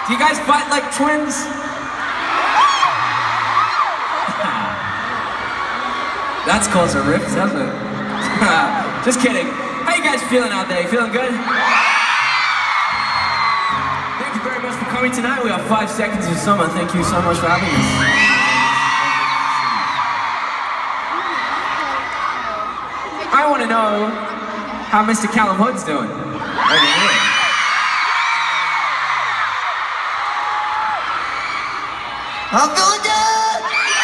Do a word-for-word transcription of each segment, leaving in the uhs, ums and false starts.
Do you guys fight like twins? That's caused a rift, hasn't it? Just kidding. How you guys feeling out there? You feeling good? Thank you very much for coming tonight. We have five seconds of summer. Thank you so much for having us. I want to know how Mister Calihood's doing. Over here. I'm feeling good!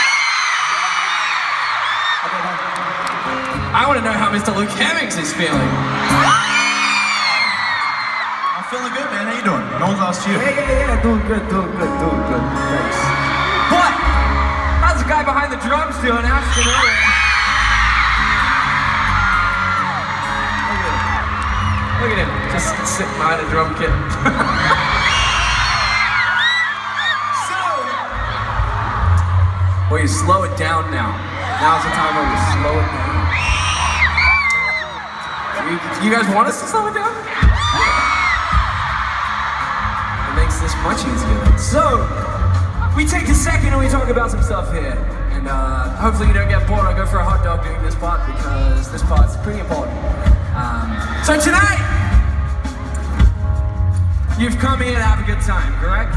I want to know how Mister Luke Hemmings is feeling. I'm feeling good, man. How you doing? No one's asked you. Yeah, yeah, yeah. Doing good, doing good, doing good. Thanks. But, how's the guy behind the drums doing? Asking earlier. Look at him, just sitting behind a drum kit. So, well, you slow it down now. Now's the time where we slow it down. You, you guys want us to slow it down? It makes this much easier. So, we take a second and we talk about some stuff here. And uh, hopefully you don't get bored or go for a hot dog doing this part, because this part's pretty important. Um, so tonight, you've come here to have a good time, correct?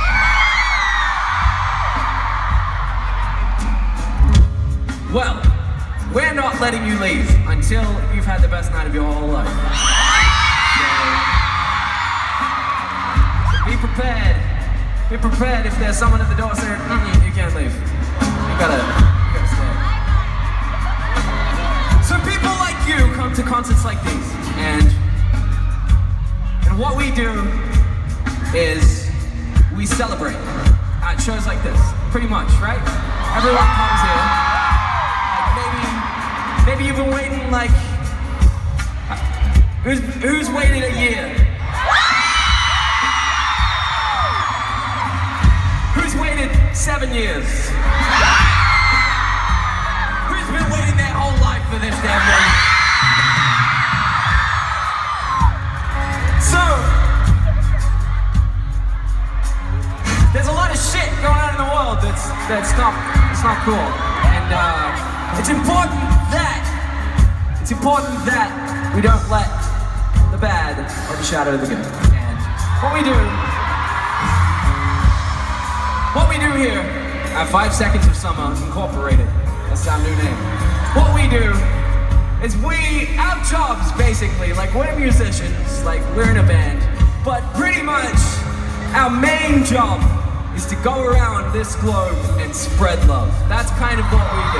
Well, we're not letting you leave until you've had the best night of your whole life. So, so be prepared. Be prepared if there's someone at the door saying, mm-mm, you can't leave. You gotta, you gotta stay. So people like you come to concerts like these, and and what we do is we celebrate at shows like this, pretty much, right? Everyone comes here. Like maybe, maybe you've been waiting like, who's who's waited a year? Who's waited seven years? Who's been waiting their whole life for this damn thing? So, there's a lot of shit going on in the world that's that's not it's not cool, and uh, it's important that it's important that we don't let the bad overshadow the good. And what we do, what we do here at Five Seconds of Summer Incorporated, that's our new name. What we do is we our jobs basically, like we're musicians, like we're in a band, but pretty much our main job is to go around this globe and spread love. That's kind of what we do.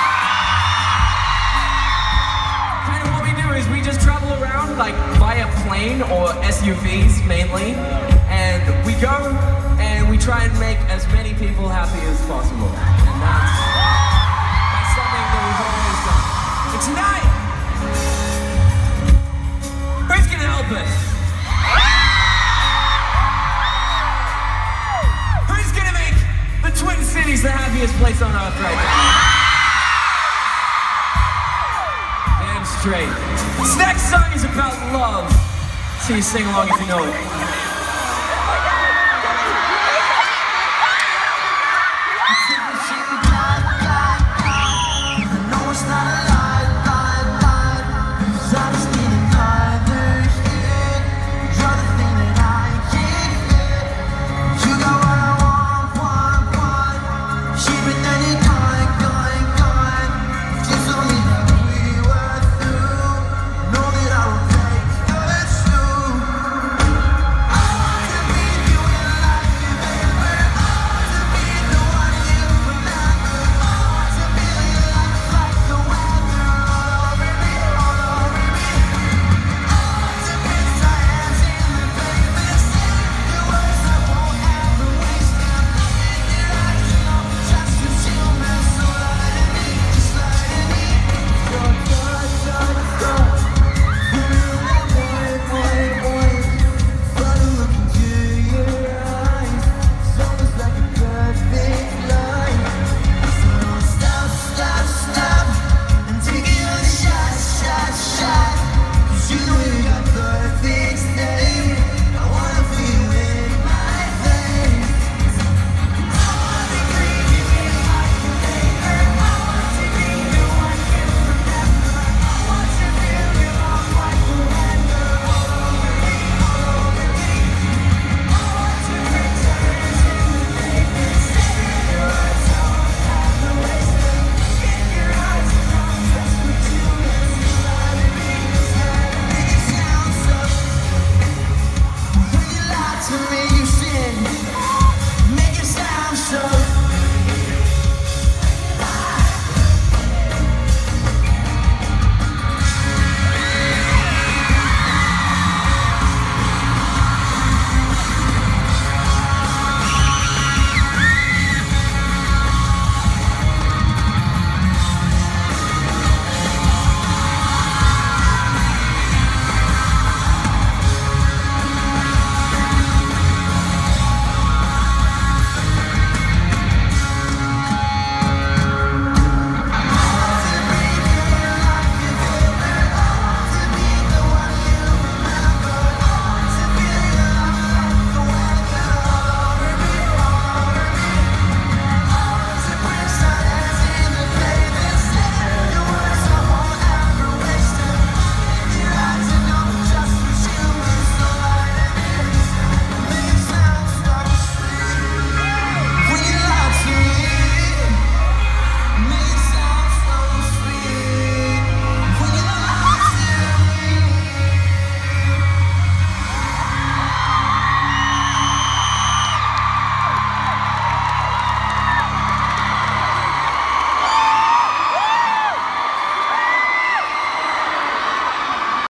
Kind of what we do is we just travel around like via plane or S U Vs mainly, and we go and we try and make as many people happy as possible. And that's, that's something that we've always done. And tonight, who's gonna help us? The Twin Cities, the happiest place on earth right now. Damn straight. This next song is about love. So you sing along if you know it.